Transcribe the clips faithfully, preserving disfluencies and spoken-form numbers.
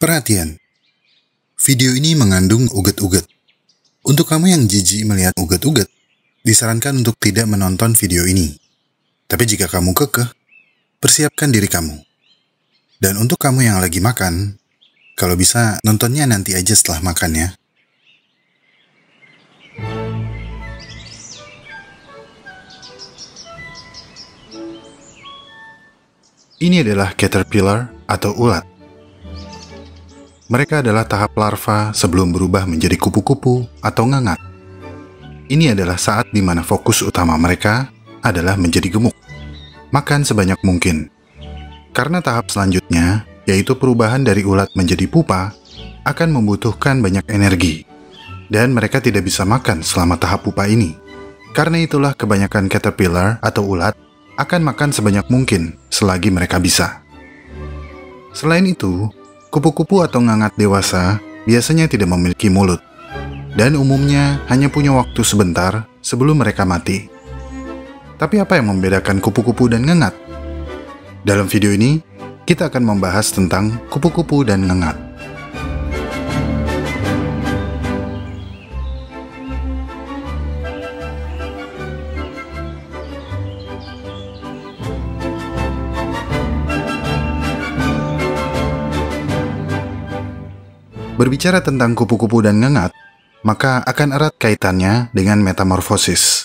Perhatian, video ini mengandung uget-uget. Untuk kamu yang jijik melihat uget-uget, disarankan untuk tidak menonton video ini. Tapi jika kamu kekeh, persiapkan diri kamu. Dan untuk kamu yang lagi makan, kalau bisa nontonnya nanti aja setelah makan ya. Ini adalah caterpillar atau ulat. Mereka adalah tahap larva sebelum berubah menjadi kupu-kupu atau ngengat. Ini adalah saat di mana fokus utama mereka adalah menjadi gemuk. Makan sebanyak mungkin. Karena tahap selanjutnya, yaitu perubahan dari ulat menjadi pupa, akan membutuhkan banyak energi. Dan mereka tidak bisa makan selama tahap pupa ini. Karena itulah kebanyakan caterpillar atau ulat akan makan sebanyak mungkin selagi mereka bisa. Selain itu, kupu-kupu atau ngengat dewasa biasanya tidak memiliki mulut, dan umumnya hanya punya waktu sebentar sebelum mereka mati. Tapi apa yang membedakan kupu-kupu dan ngengat? Dalam video ini, kita akan membahas tentang kupu-kupu dan ngengat. Berbicara tentang kupu-kupu dan ngengat, maka akan erat kaitannya dengan metamorfosis.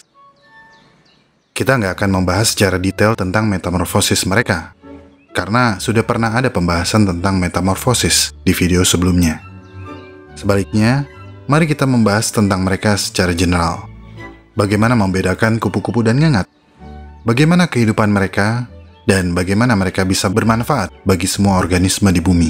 Kita nggak akan membahas secara detail tentang metamorfosis mereka, karena sudah pernah ada pembahasan tentang metamorfosis di video sebelumnya. Sebaliknya, mari kita membahas tentang mereka secara general. Bagaimana membedakan kupu-kupu dan ngengat? Bagaimana kehidupan mereka? Dan bagaimana mereka bisa bermanfaat bagi semua organisme di bumi?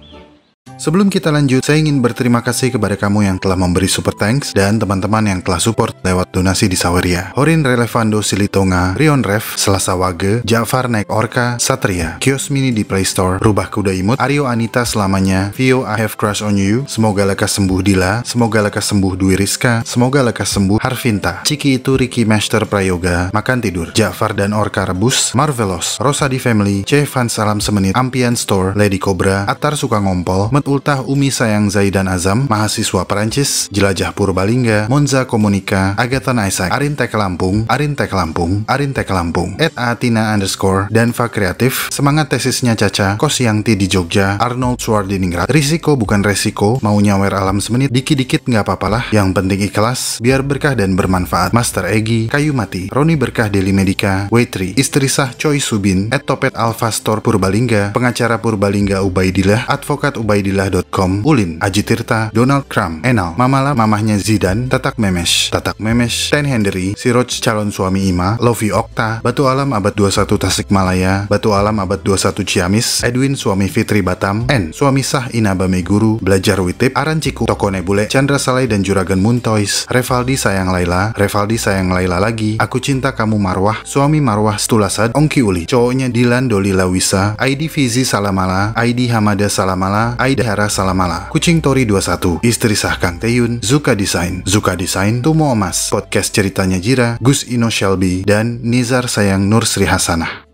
Sebelum kita lanjut, saya ingin berterima kasih kepada kamu yang telah memberi super thanks dan teman-teman yang telah support lewat donasi di Saweria. Horin Relevando Silitonga, Rion Ref, Selasa Wage, Jafar Naik Orka, Satria, Kios Mini di Play Store, Rubah Kuda Imut, Aryo Anita selamanya, Vio I Have Crush on You, semoga lekas sembuh Dila, semoga lekas sembuh Dwi Rizka, semoga lekas sembuh Harvinta, Ciki itu Ricky Master Prayoga, Makan Tidur, Jafar dan Orka Rebus, Marvelos, Rosadi Family, C. Van Salam Semenit, Ampian Store, Lady Cobra, Atar Suka Ngompol, Met Ultah Umi Sayang Zaidan Azam, Mahasiswa Perancis, Jelajah Purbalingga, Monza Komunika, Agathon Isaac, Arin Tek Lampung, Arin Tek Lampung, Arin Tek Lampung, Ed Atina underscore, Danva Kreatif, Semangat Tesisnya Caca, Kosyanti di Jogja, Arnold Swardiningrat, Risiko Bukan Resiko, Mau Nyawer Alam Semenit, Dikit-dikit nggak apa-apalah, yang penting ikhlas, biar berkah dan bermanfaat, Master Egi, Kayu Mati, Roni Berkah Deli Medika, Waitri, Istri Sah Choi Subin, Ed Topet Alpha Store Purbalingga, Pengacara Purbalingga Ubaidillah, Advokat Ubaidillah dot com, Ulin, Aji Tirta, Donald Trump, Enal, Mamala mamahnya Zidan, Tatak Memesh, Tatak Memesh, Ten Henry, Siroj calon suami Ima, Lovi Okta, Batu Alam abad dua puluh satu Tasikmalaya, Batu Alam abad dua puluh satu Ciamis, Edwin suami Fitri Batam, N, suami sah Inabame Guru, Belajar Witip, Aran Ciku, Toko Nebule, Chandra Salai dan Juragan Muntois, Revaldi Sayang Laila, Revaldi Sayang Laila lagi, Aku Cinta Kamu Marwah, Suami Marwah Stulasad, Ongki Uli, Cowoknya Dilan Dolila Wisa, I D Fizi Salamala, I D Hamada Salamala, Aida Hara Salamala, Kucing Tori dua puluh satu, Istri Sah Kang Teyun, Zuka Design, Zuka Design, Tumo Omas, Podcast Ceritanya Jira, Gus Ino Shelby, dan Nizar Sayang Nur Sri Hasanah.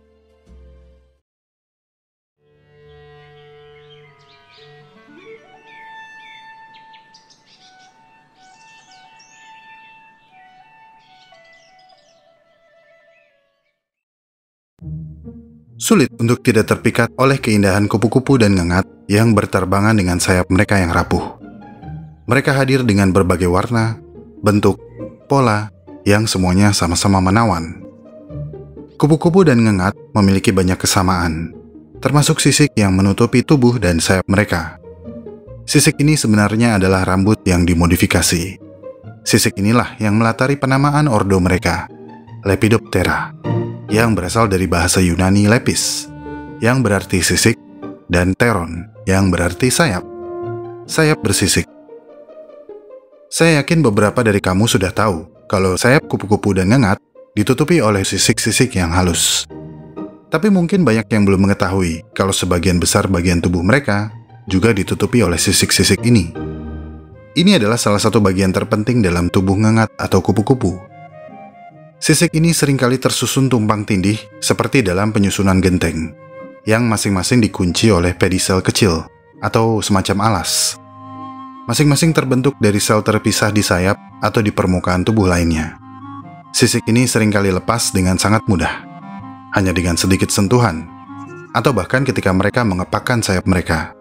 Sulit untuk tidak terpikat oleh keindahan kupu-kupu dan ngengat yang berterbangan dengan sayap mereka yang rapuh. Mereka hadir dengan berbagai warna, bentuk, pola, yang semuanya sama-sama menawan. Kupu-kupu dan ngengat memiliki banyak kesamaan, termasuk sisik yang menutupi tubuh dan sayap mereka. Sisik ini sebenarnya adalah rambut yang dimodifikasi. Sisik inilah yang melatari penamaan ordo mereka, Lepidoptera, yang berasal dari bahasa Yunani lepis, yang berarti sisik, dan teron, yang berarti sayap. Sayap bersisik. Saya yakin beberapa dari kamu sudah tahu kalau sayap kupu-kupu dan ngengat ditutupi oleh sisik-sisik yang halus. Tapi mungkin banyak yang belum mengetahui kalau sebagian besar bagian tubuh mereka juga ditutupi oleh sisik-sisik ini. Ini adalah salah satu bagian terpenting dalam tubuh ngengat atau kupu-kupu. Sisik ini seringkali tersusun tumpang tindih seperti dalam penyusunan genteng, yang masing-masing dikunci oleh pedicel kecil atau semacam alas. Masing-masing terbentuk dari sel terpisah di sayap atau di permukaan tubuh lainnya. Sisik ini seringkali lepas dengan sangat mudah, hanya dengan sedikit sentuhan, atau bahkan ketika mereka mengepakkan sayap mereka.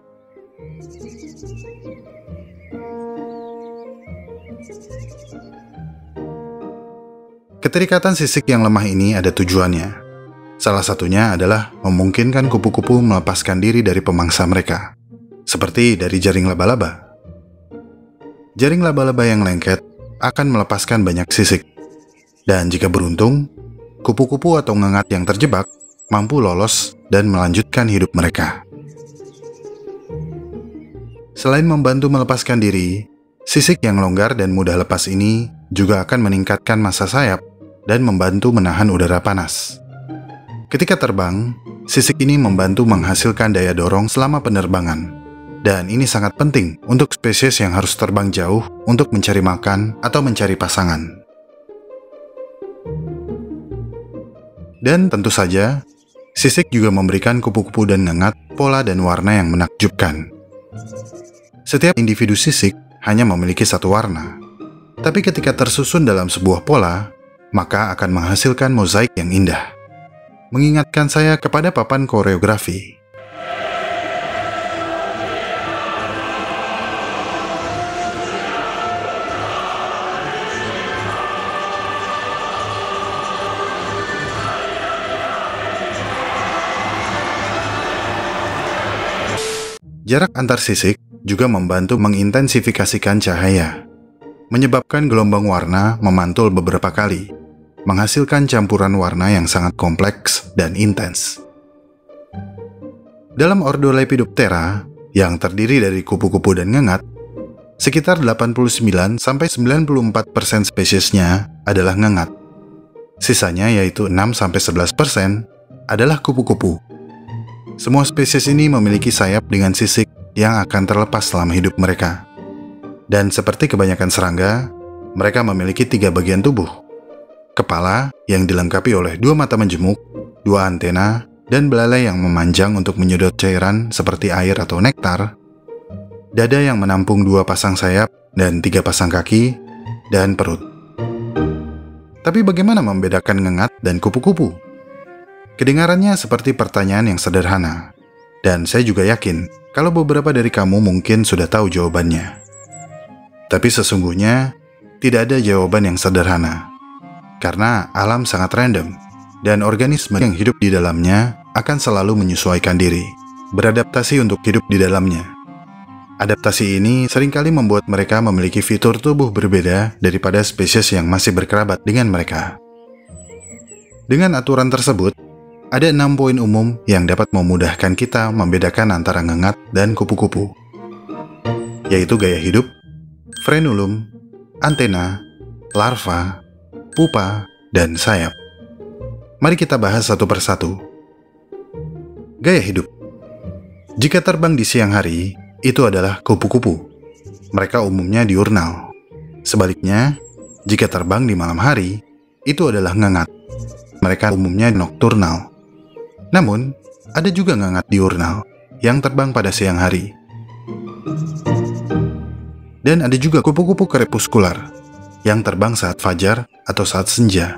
Keterikatan sisik yang lemah ini ada tujuannya. Salah satunya adalah memungkinkan kupu-kupu melepaskan diri dari pemangsa mereka, seperti dari jaring laba-laba. Jaring laba-laba yang lengket akan melepaskan banyak sisik, dan jika beruntung, kupu-kupu atau ngengat yang terjebak mampu lolos dan melanjutkan hidup mereka. Selain membantu melepaskan diri, sisik yang longgar dan mudah lepas ini juga akan meningkatkan massa sayap dan membantu menahan udara panas. Ketika terbang, sisik ini membantu menghasilkan daya dorong selama penerbangan. Dan ini sangat penting untuk spesies yang harus terbang jauh untuk mencari makan atau mencari pasangan. Dan tentu saja, sisik juga memberikan kupu-kupu dan ngengat pola dan warna yang menakjubkan. Setiap individu sisik hanya memiliki satu warna. Tapi ketika tersusun dalam sebuah pola, maka akan menghasilkan mozaik yang indah. Mengingatkan saya kepada papan koreografi. Jarak antar sisik juga membantu mengintensifikasikan cahaya, menyebabkan gelombang warna memantul beberapa kali, menghasilkan campuran warna yang sangat kompleks dan intens. Dalam ordo Lepidoptera, yang terdiri dari kupu-kupu dan ngengat, sekitar delapan puluh sembilan sampai sembilan puluh empat persen spesiesnya adalah ngengat. Sisanya yaitu enam sampai sebelas persen adalah kupu-kupu. Semua spesies ini memiliki sayap dengan sisik yang akan terlepas selama hidup mereka. Dan seperti kebanyakan serangga, mereka memiliki tiga bagian tubuh. Kepala yang dilengkapi oleh dua mata menjemuk, dua antena, dan belalai yang memanjang untuk menyedot cairan seperti air atau nektar. Dada yang menampung dua pasang sayap dan tiga pasang kaki, dan perut. Tapi bagaimana membedakan ngengat dan kupu-kupu? Kedengarannya seperti pertanyaan yang sederhana, dan saya juga yakin kalau beberapa dari kamu mungkin sudah tahu jawabannya. Tapi sesungguhnya, tidak ada jawaban yang sederhana, karena alam sangat random, dan organisme yang hidup di dalamnya akan selalu menyesuaikan diri, beradaptasi untuk hidup di dalamnya. Adaptasi ini seringkali membuat mereka memiliki fitur tubuh berbeda daripada spesies yang masih berkerabat dengan mereka. Dengan aturan tersebut, ada enam poin umum yang dapat memudahkan kita membedakan antara ngengat dan kupu-kupu, yaitu gaya hidup, frenulum, antena, larva, pupa, dan sayap. Mari kita bahas satu persatu. Gaya hidup. Jika terbang di siang hari, itu adalah kupu-kupu. Mereka umumnya diurnal. Sebaliknya, jika terbang di malam hari, itu adalah ngengat. Mereka umumnya nokturnal. Namun, ada juga ngengat diurnal yang terbang pada siang hari. Dan ada juga kupu-kupu krepuskular yang terbang saat fajar atau saat senja.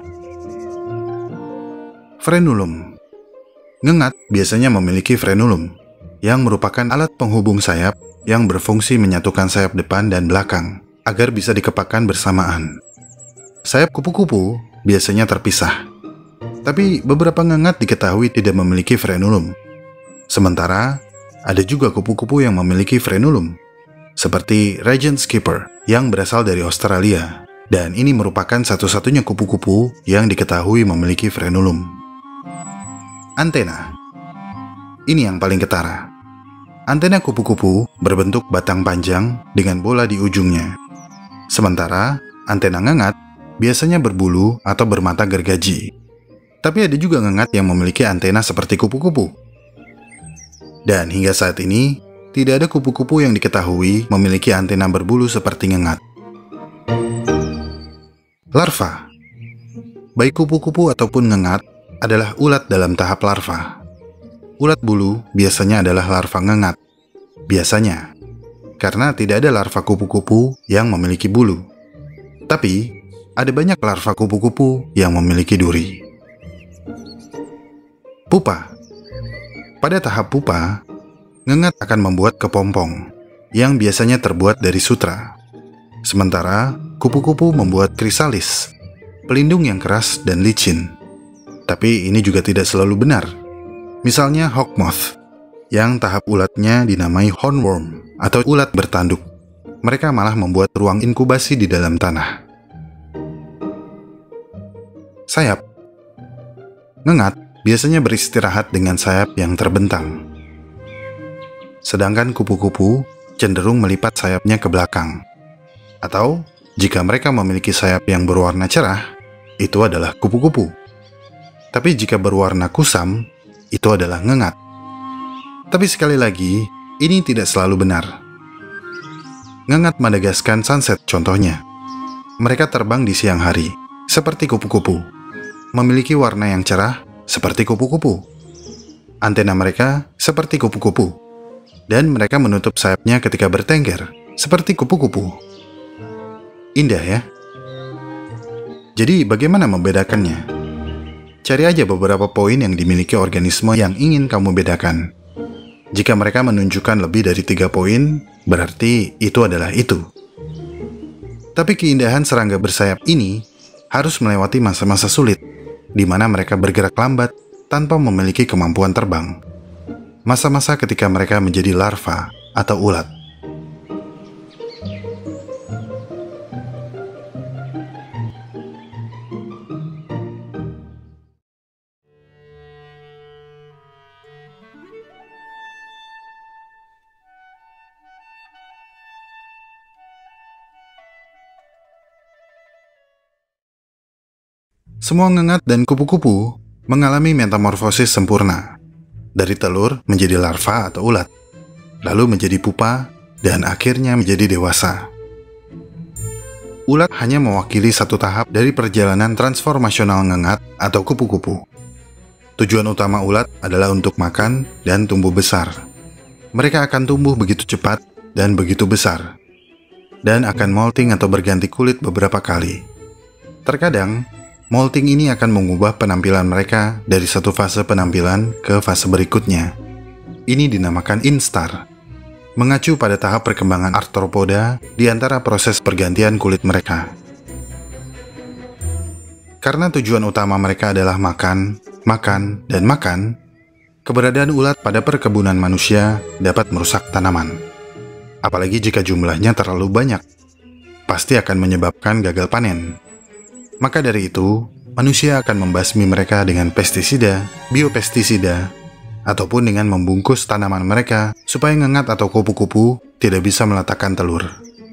Frenulum. Ngengat biasanya memiliki frenulum, yang merupakan alat penghubung sayap yang berfungsi menyatukan sayap depan dan belakang agar bisa dikepakkan bersamaan. Sayap kupu-kupu biasanya terpisah. Tapi beberapa ngengat diketahui tidak memiliki frenulum. Sementara, ada juga kupu-kupu yang memiliki frenulum, seperti Regent Skipper yang berasal dari Australia, dan ini merupakan satu-satunya kupu-kupu yang diketahui memiliki frenulum. Antena. Ini yang paling ketara. Antena kupu-kupu berbentuk batang panjang dengan bola di ujungnya. Sementara, antena ngengat biasanya berbulu atau bermata gergaji. Tapi ada juga ngengat yang memiliki antena seperti kupu-kupu. Dan hingga saat ini, tidak ada kupu-kupu yang diketahui memiliki antena berbulu seperti ngengat. Larva. Baik kupu-kupu ataupun ngengat adalah ulat dalam tahap larva. Ulat bulu biasanya adalah larva ngengat. biasanya, karena tidak ada larva kupu-kupu yang memiliki bulu. Tapi, ada banyak larva kupu-kupu yang memiliki duri. Pupa. Pada tahap pupa, ngengat akan membuat kepompong yang biasanya terbuat dari sutra. Sementara kupu-kupu membuat krisalis, pelindung yang keras dan licin. Tapi ini juga tidak selalu benar. Misalnya hawk moth, yang tahap ulatnya dinamai hornworm atau ulat bertanduk. Mereka malah membuat ruang inkubasi di dalam tanah. Sayap. Ngengat biasanya beristirahat dengan sayap yang terbentang. Sedangkan kupu-kupu cenderung melipat sayapnya ke belakang. Atau, jika mereka memiliki sayap yang berwarna cerah, itu adalah kupu-kupu. Tapi jika berwarna kusam, itu adalah ngengat. Tapi sekali lagi, ini tidak selalu benar. Ngengat Madagaskar sunset contohnya. Mereka terbang di siang hari, seperti kupu-kupu. Memiliki warna yang cerah, seperti kupu-kupu. Antena mereka seperti kupu-kupu. Dan mereka menutup sayapnya ketika bertengger, seperti kupu-kupu. Indah ya? Jadi bagaimana membedakannya? Cari aja beberapa poin yang dimiliki organisme yang ingin kamu bedakan. Jika mereka menunjukkan lebih dari tiga poin, berarti itu adalah itu. Tapi keindahan serangga bersayap ini harus melewati masa-masa sulit, di mana mereka bergerak lambat tanpa memiliki kemampuan terbang. Masa-masa ketika mereka menjadi larva atau ulat. Semua ngengat dan kupu-kupu mengalami metamorfosis sempurna. Dari telur menjadi larva atau ulat, lalu menjadi pupa, dan akhirnya menjadi dewasa. Ulat hanya mewakili satu tahap dari perjalanan transformasional ngengat atau kupu-kupu. Tujuan utama ulat adalah untuk makan dan tumbuh besar. Mereka akan tumbuh begitu cepat dan begitu besar, dan akan molting atau berganti kulit beberapa kali. Terkadang, molting ini akan mengubah penampilan mereka dari satu fase penampilan ke fase berikutnya. Ini dinamakan instar, mengacu pada tahap perkembangan arthropoda di antara proses pergantian kulit mereka. Karena tujuan utama mereka adalah makan, makan, dan makan, keberadaan ulat pada perkebunan manusia dapat merusak tanaman. Apalagi jika jumlahnya terlalu banyak, pasti akan menyebabkan gagal panen. Maka dari itu, manusia akan membasmi mereka dengan pestisida, biopestisida, ataupun dengan membungkus tanaman mereka supaya ngengat atau kupu-kupu tidak bisa meletakkan telur.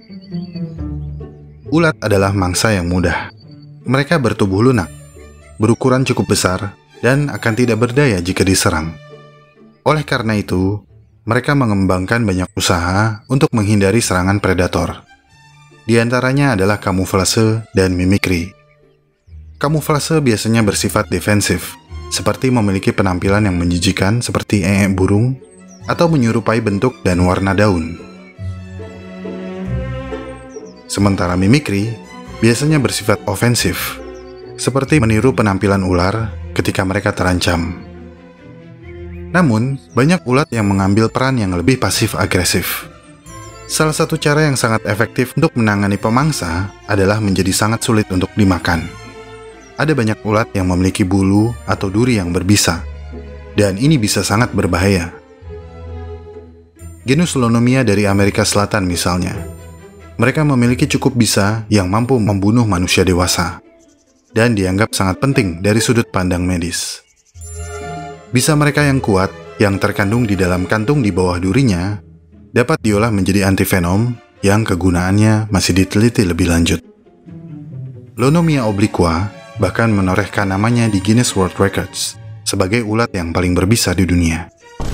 Ulat adalah mangsa yang mudah. Mereka bertubuh lunak, berukuran cukup besar, dan akan tidak berdaya jika diserang. Oleh karena itu, mereka mengembangkan banyak usaha untuk menghindari serangan predator. Di antaranya adalah kamuflase dan mimikri. Kamuflase biasanya bersifat defensif, seperti memiliki penampilan yang menjijikan seperti ee burung, atau menyerupai bentuk dan warna daun. Sementara mimikri biasanya bersifat ofensif, seperti meniru penampilan ular ketika mereka terancam. Namun, banyak ulat yang mengambil peran yang lebih pasif-agresif. Salah satu cara yang sangat efektif untuk menangani pemangsa adalah menjadi sangat sulit untuk dimakan. Ada banyak ulat yang memiliki bulu atau duri yang berbisa, dan ini bisa sangat berbahaya. Genus Lonomia dari Amerika Selatan misalnya, mereka memiliki cukup bisa yang mampu membunuh manusia dewasa, dan dianggap sangat penting dari sudut pandang medis. Bisa mereka yang kuat, yang terkandung di dalam kantung di bawah durinya, dapat diolah menjadi antivenom yang kegunaannya masih diteliti lebih lanjut. Lonomia obliqua bahkan menorehkan namanya di Guinness World Records sebagai ulat yang paling berbisa di dunia.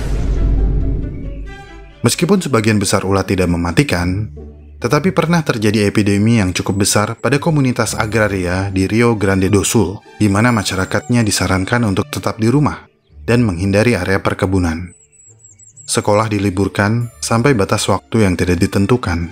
Meskipun sebagian besar ulat tidak mematikan, tetapi pernah terjadi epidemi yang cukup besar pada komunitas agraria di Rio Grande do Sul, di mana masyarakatnya disarankan untuk tetap di rumah dan menghindari area perkebunan. Sekolah diliburkan sampai batas waktu yang tidak ditentukan.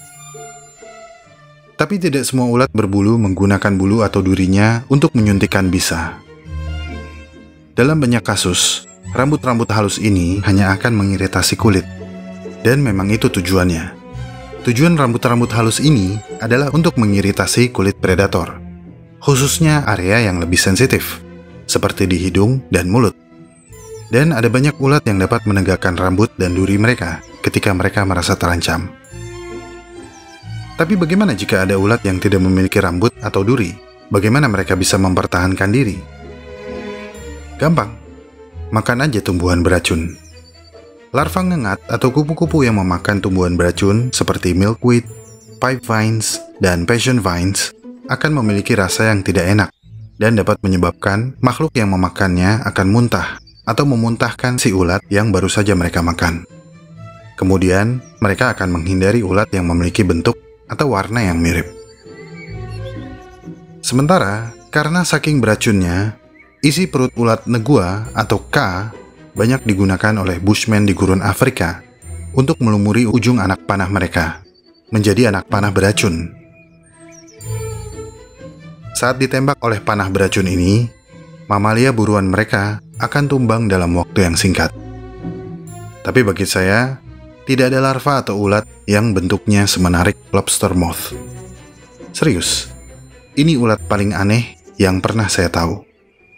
Tapi tidak semua ulat berbulu menggunakan bulu atau durinya untuk menyuntikkan bisa. Dalam banyak kasus, rambut-rambut halus ini hanya akan mengiritasi kulit. Dan memang itu tujuannya. Tujuan rambut-rambut halus ini adalah untuk mengiritasi kulit predator, khususnya area yang lebih sensitif, seperti di hidung dan mulut. Dan ada banyak ulat yang dapat menegakkan rambut dan duri mereka ketika mereka merasa terancam. Tapi bagaimana jika ada ulat yang tidak memiliki rambut atau duri? Bagaimana mereka bisa mempertahankan diri? Gampang, makan aja tumbuhan beracun. Larva ngengat atau kupu-kupu yang memakan tumbuhan beracun seperti milkweed, pipe vines, dan passion vines akan memiliki rasa yang tidak enak dan dapat menyebabkan makhluk yang memakannya akan muntah atau memuntahkan si ulat yang baru saja mereka makan. Kemudian, mereka akan menghindari ulat yang memiliki bentuk atau warna yang mirip. Sementara, karena saking beracunnya, isi perut ulat negua atau K banyak digunakan oleh Bushmen di gurun Afrika untuk melumuri ujung anak panah mereka, menjadi anak panah beracun. Saat ditembak oleh panah beracun ini, mamalia buruan mereka akan tumbang dalam waktu yang singkat. Tapi bagi saya, tidak ada larva atau ulat yang bentuknya semenarik lobster moth. Serius, ini ulat paling aneh yang pernah saya tahu.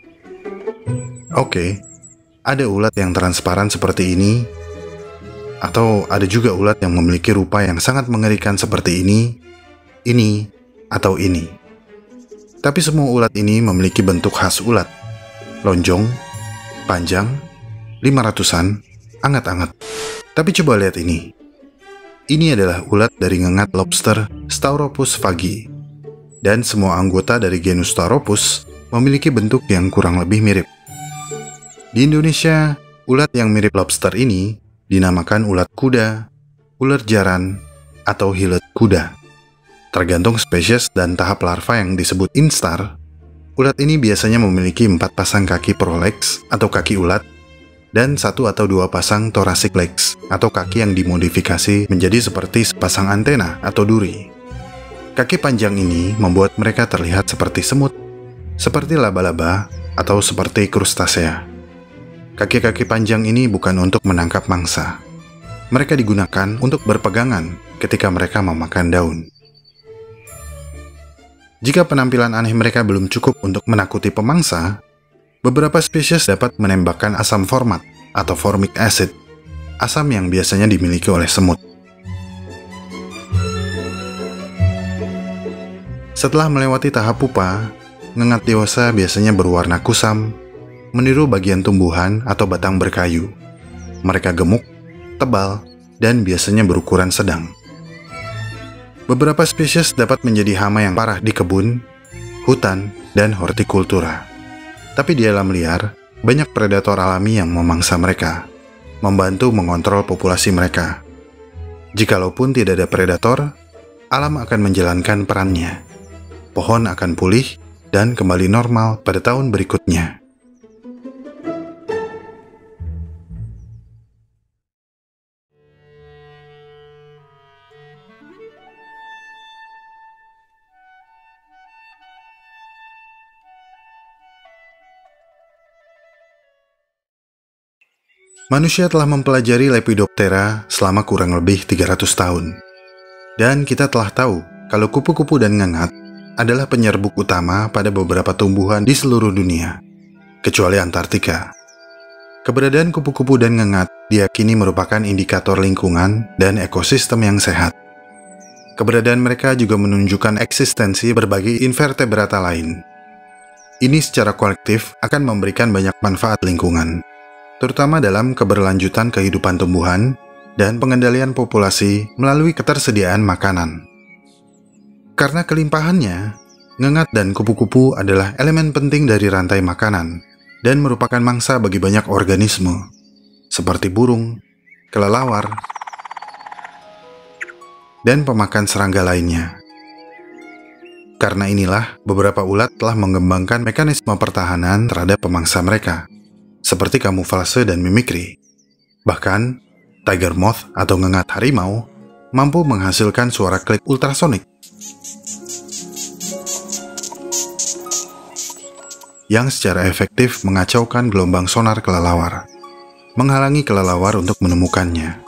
Oke, ada ulat yang transparan seperti ini, atau ada juga ulat yang memiliki rupa yang sangat mengerikan seperti ini, ini, atau ini. Tapi semua ulat ini memiliki bentuk khas ulat, lonjong, panjang, lima ratusan, anget-anget. Tapi coba lihat ini. Ini adalah ulat dari ngengat lobster Stauropus vagi. Dan semua anggota dari genus Stauropus memiliki bentuk yang kurang lebih mirip. Di Indonesia, ulat yang mirip lobster ini dinamakan ulat kuda, ular jaran, atau hilet kuda. Tergantung spesies dan tahap larva yang disebut instar, ulat ini biasanya memiliki empat pasang kaki proleks atau kaki ulat, dan satu atau dua pasang thoracic legs atau kaki yang dimodifikasi menjadi seperti sepasang antena atau duri. Kaki panjang ini membuat mereka terlihat seperti semut, seperti laba-laba, atau seperti krustasea. Kaki-kaki panjang ini bukan untuk menangkap mangsa. Mereka digunakan untuk berpegangan ketika mereka memakan daun. Jika penampilan aneh mereka belum cukup untuk menakuti pemangsa, beberapa spesies dapat menembakkan asam format atau formic acid, asam yang biasanya dimiliki oleh semut. Setelah melewati tahap pupa, ngengat dewasa biasanya berwarna kusam, meniru bagian tumbuhan atau batang berkayu. Mereka gemuk, tebal, dan biasanya berukuran sedang. Beberapa spesies dapat menjadi hama yang parah di kebun, hutan, dan hortikultura. Tapi di alam liar, banyak predator alami yang memangsa mereka, membantu mengontrol populasi mereka. Jikalaupun tidak ada predator, alam akan menjalankan perannya. Pohon akan pulih dan kembali normal pada tahun berikutnya. Manusia telah mempelajari Lepidoptera selama kurang lebih tiga ratus tahun. Dan kita telah tahu kalau kupu-kupu dan ngengat adalah penyerbuk utama pada beberapa tumbuhan di seluruh dunia, kecuali Antartika. Keberadaan kupu-kupu dan ngengat diyakini merupakan indikator lingkungan dan ekosistem yang sehat. Keberadaan mereka juga menunjukkan eksistensi berbagai invertebrata lain. Ini secara kolektif akan memberikan banyak manfaat lingkungan, terutama dalam keberlanjutan kehidupan tumbuhan dan pengendalian populasi melalui ketersediaan makanan. Karena kelimpahannya, ngengat dan kupu-kupu adalah elemen penting dari rantai makanan dan merupakan mangsa bagi banyak organisme, seperti burung, kelelawar, dan pemakan serangga lainnya. Karena inilah, beberapa ulat telah mengembangkan mekanisme pertahanan terhadap pemangsa mereka, seperti kamuflase dan mimikri. Bahkan, Tiger moth atau ngengat harimau mampu menghasilkan suara klik ultrasonik yang secara efektif mengacaukan gelombang sonar kelelawar, menghalangi kelelawar untuk menemukannya.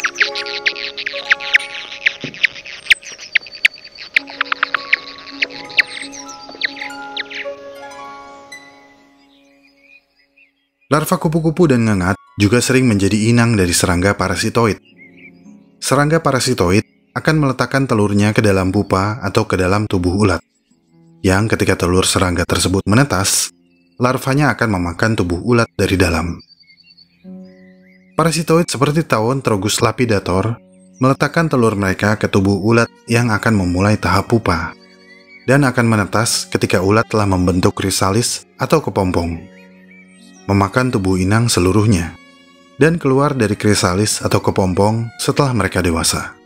Larva kupu-kupu dan ngengat juga sering menjadi inang dari serangga parasitoid. Serangga parasitoid akan meletakkan telurnya ke dalam pupa atau ke dalam tubuh ulat, yang ketika telur serangga tersebut menetas, larvanya akan memakan tubuh ulat dari dalam. Parasitoid seperti tawon Trogus lapidator meletakkan telur mereka ke tubuh ulat yang akan memulai tahap pupa, dan akan menetas ketika ulat telah membentuk krisalis atau kepompong, memakan tubuh inang seluruhnya, dan keluar dari krisalis atau kepompong setelah mereka dewasa.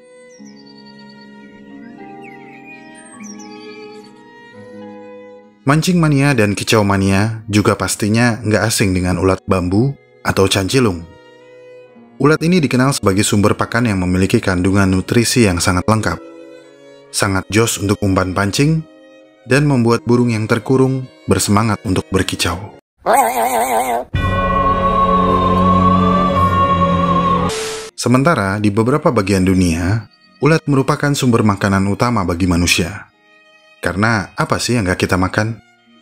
Mancing mania dan kicau mania juga pastinya nggak asing dengan ulat bambu atau cancilung. Ulat ini dikenal sebagai sumber pakan yang memiliki kandungan nutrisi yang sangat lengkap, sangat jos untuk umpan pancing, dan membuat burung yang terkurung bersemangat untuk berkicau. Sementara di beberapa bagian dunia, ulat merupakan sumber makanan utama bagi manusia. Karena apa sih yang gak kita makan?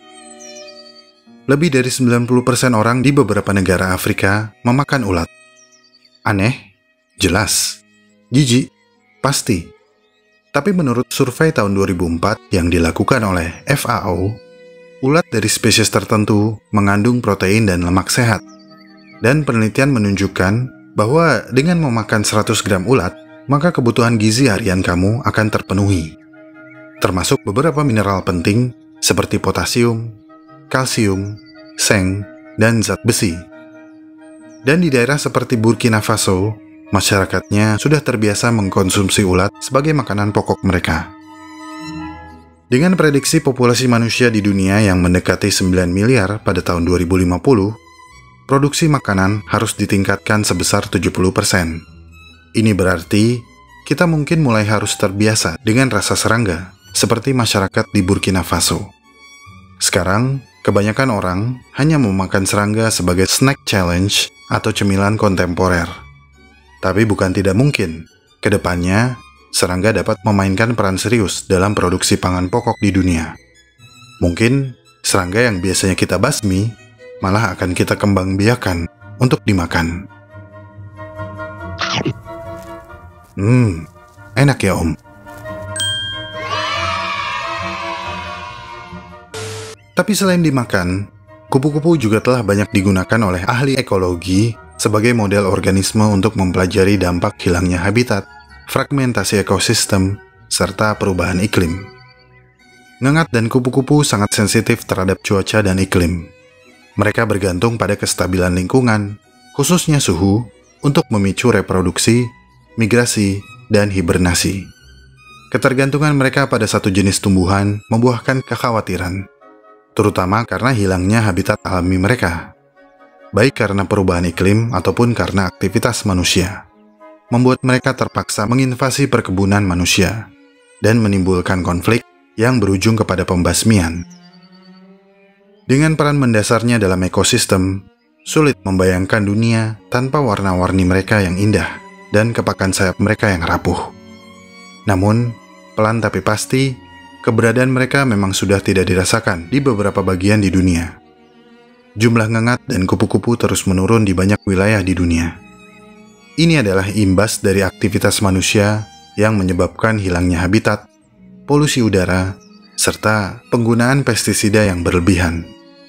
Lebih dari sembilan puluh persen orang di beberapa negara Afrika memakan ulat. Aneh? Jelas. Jijik? Pasti. Tapi menurut survei tahun dua ribu empat yang dilakukan oleh F A O, ulat dari spesies tertentu mengandung protein dan lemak sehat. Dan penelitian menunjukkan bahwa dengan memakan seratus gram ulat, maka kebutuhan gizi harian kamu akan terpenuhi, termasuk beberapa mineral penting seperti potasium, kalsium, seng, dan zat besi. Dan di daerah seperti Burkina Faso, masyarakatnya sudah terbiasa mengkonsumsi ulat sebagai makanan pokok mereka. Dengan prediksi populasi manusia di dunia yang mendekati sembilan miliar pada tahun dua ribu lima puluh, produksi makanan harus ditingkatkan sebesar tujuh puluh persen. Ini berarti kita mungkin mulai harus terbiasa dengan rasa serangga, seperti masyarakat di Burkina Faso. Sekarang, kebanyakan orang hanya memakan serangga sebagai snack challenge atau cemilan kontemporer. Tapi bukan tidak mungkin, ke depannya serangga dapat memainkan peran serius dalam produksi pangan pokok di dunia. Mungkin serangga yang biasanya kita basmi malah akan kita kembang biakan untuk dimakan. Hmm, enak ya Om. Tapi selain dimakan, kupu-kupu juga telah banyak digunakan oleh ahli ekologi sebagai model organisme untuk mempelajari dampak hilangnya habitat, fragmentasi ekosistem, serta perubahan iklim. Ngengat dan kupu-kupu sangat sensitif terhadap cuaca dan iklim. Mereka bergantung pada kestabilan lingkungan, khususnya suhu, untuk memicu reproduksi, migrasi, dan hibernasi. Ketergantungan mereka pada satu jenis tumbuhan membuahkan kekhawatiran, terutama karena hilangnya habitat alami mereka, baik karena perubahan iklim ataupun karena aktivitas manusia, membuat mereka terpaksa menginvasi perkebunan manusia dan menimbulkan konflik yang berujung kepada pembasmian. Dengan peran mendasarnya dalam ekosistem, sulit membayangkan dunia tanpa warna-warni mereka yang indah dan kepakan sayap mereka yang rapuh. Namun, pelan tapi pasti, keberadaan mereka memang sudah tidak dirasakan di beberapa bagian di dunia. Jumlah ngengat dan kupu-kupu terus menurun di banyak wilayah di dunia. Ini adalah imbas dari aktivitas manusia yang menyebabkan hilangnya habitat, polusi udara, serta penggunaan pestisida yang berlebihan.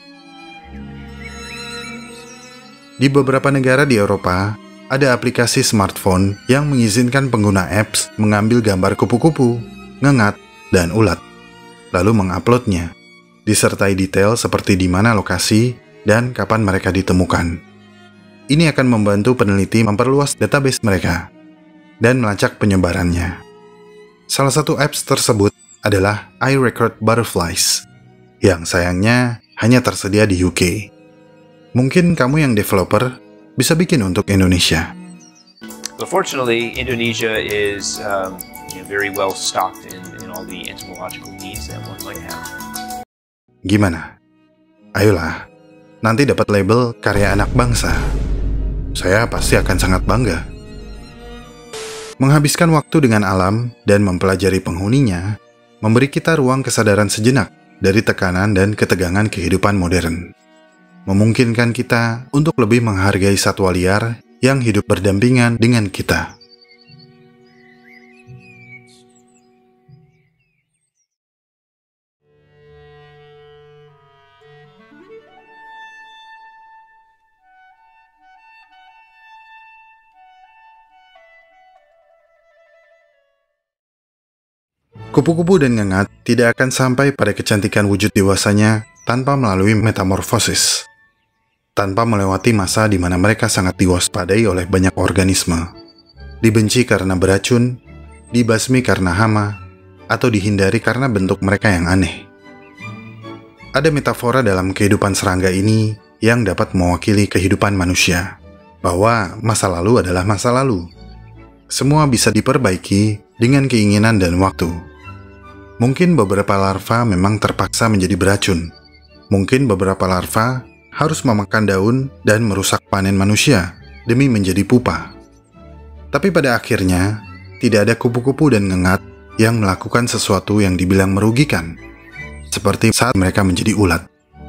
Di beberapa negara di Eropa, ada aplikasi smartphone yang mengizinkan pengguna apps mengambil gambar kupu-kupu, ngengat, dan ulat, lalu menguploadnya, disertai detail seperti di mana lokasi dan kapan mereka ditemukan. Ini akan membantu peneliti memperluas database mereka dan melacak penyebarannya. Salah satu apps tersebut adalah iRecord Butterflies, yang sayangnya hanya tersedia di U K. Mungkin kamu yang developer bisa bikin untuk Indonesia. But fortunately, Indonesia is um, you know, very well stocked in, in all the entomological needs that one might have. Gimana? Ayolah, nanti dapat label karya anak bangsa. Saya pasti akan sangat bangga. Menghabiskan waktu dengan alam dan mempelajari penghuninya, memberi kita ruang kesadaran sejenak dari tekanan dan ketegangan kehidupan modern. Memungkinkan kita untuk lebih menghargai satwa liar yang hidup berdampingan dengan kita. Kupu-kupu dan ngengat tidak akan sampai pada kecantikan wujud dewasanya tanpa melalui metamorfosis. Tanpa melewati masa di mana mereka sangat diwaspadai oleh banyak organisme, dibenci karena beracun, dibasmi karena hama, atau dihindari karena bentuk mereka yang aneh. Ada metafora dalam kehidupan serangga ini yang dapat mewakili kehidupan manusia, bahwa masa lalu adalah masa lalu. Semua bisa diperbaiki dengan keinginan dan waktu. Mungkin beberapa larva memang terpaksa menjadi beracun. Mungkin beberapa larva harus memakan daun dan merusak panen manusia demi menjadi pupa. Tapi pada akhirnya, tidak ada kupu-kupu dan ngengat yang melakukan sesuatu yang dibilang merugikan, seperti saat mereka menjadi ulat.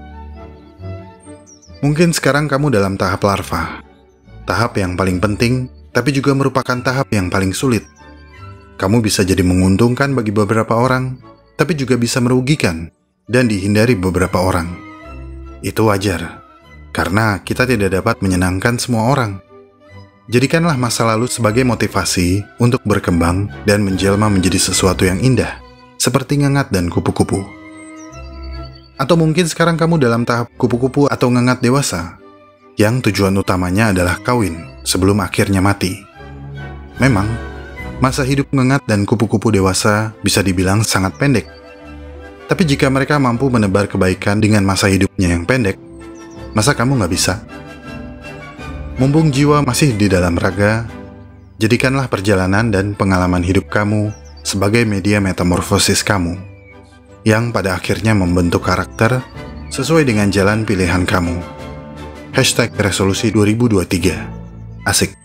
Mungkin sekarang kamu dalam tahap larva, tahap yang paling penting, tapi juga merupakan tahap yang paling sulit. Kamu bisa jadi menguntungkan bagi beberapa orang, tapi juga bisa merugikan dan dihindari beberapa orang. Itu wajar, karena kita tidak dapat menyenangkan semua orang. Jadikanlah masa lalu sebagai motivasi untuk berkembang dan menjelma menjadi sesuatu yang indah, seperti ngengat dan kupu-kupu. Atau mungkin sekarang kamu dalam tahap kupu-kupu atau ngengat dewasa, yang tujuan utamanya adalah kawin sebelum akhirnya mati. Memang, masa hidup ngengat dan kupu-kupu dewasa bisa dibilang sangat pendek. Tapi jika mereka mampu menebar kebaikan dengan masa hidupnya yang pendek, masa kamu nggak bisa? Mumpung jiwa masih di dalam raga, jadikanlah perjalanan dan pengalaman hidup kamu sebagai media metamorfosis kamu, yang pada akhirnya membentuk karakter sesuai dengan jalan pilihan kamu. Hashtag Resolusi dua ribu dua puluh tiga. Asik.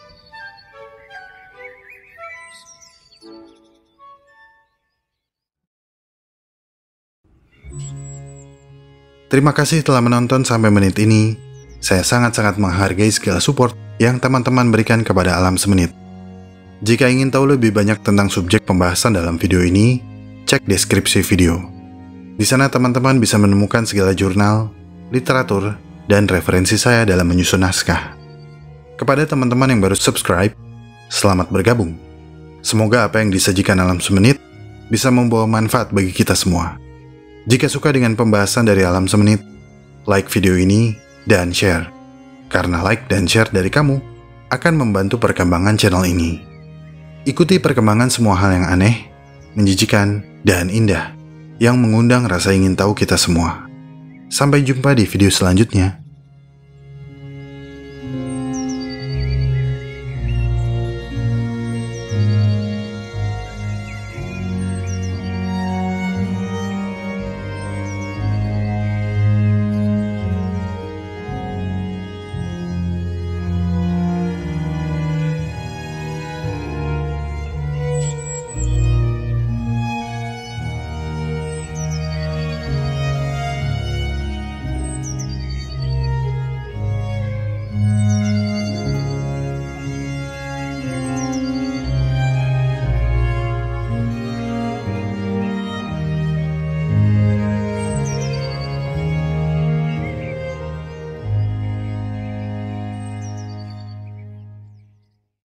Terima kasih telah menonton sampai menit ini. Saya sangat-sangat menghargai segala support yang teman-teman berikan kepada Alam Semenit. Jika ingin tahu lebih banyak tentang subjek pembahasan dalam video ini, cek deskripsi video. Di sana teman-teman bisa menemukan segala jurnal, literatur, dan referensi saya dalam menyusun naskah. Kepada teman-teman yang baru subscribe, selamat bergabung. Semoga apa yang disajikan Alam Semenit bisa membawa manfaat bagi kita semua. Jika suka dengan pembahasan dari Alam Semenit, like video ini dan share. Karena like dan share dari kamu akan membantu perkembangan channel ini. Ikuti perkembangan semua hal yang aneh, menjijikan, dan indah yang mengundang rasa ingin tahu kita semua. Sampai jumpa di video selanjutnya.